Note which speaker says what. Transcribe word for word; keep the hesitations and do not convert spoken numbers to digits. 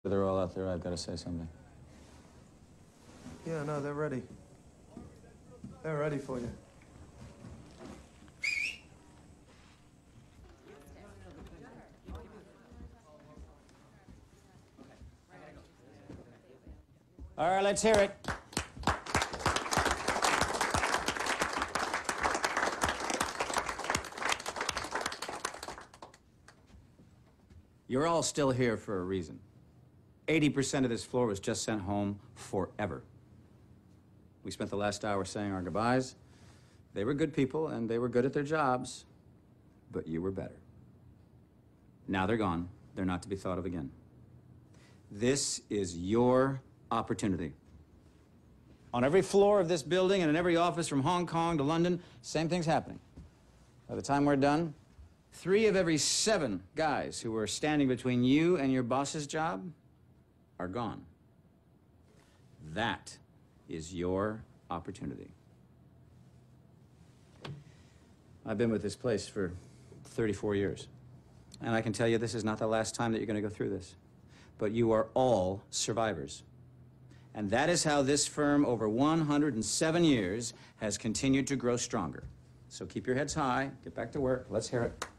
Speaker 1: They're all out there. I've got to say something.
Speaker 2: Yeah, no, they're ready. They're ready for you.
Speaker 1: All right, let's hear it. You're all still here for a reason. eighty percent of this floor was just sent home forever. We spent the last hour saying our goodbyes. They were good people, and they were good at their jobs, but you were better. Now they're gone. They're not to be thought of again. This is your opportunity. On every floor of this building and in every office from Hong Kong to London, same thing's happening. By the time we're done, three of every seven guys who were standing between you and your boss's job are gone. That is your opportunity. I've been with this place for thirty-four years, and I can tell you this is not the last time that you're going to go through this. But you are all survivors. And that is how this firm, over one hundred seven years, has continued to grow stronger. So keep your heads high, get back to work, let's hear it.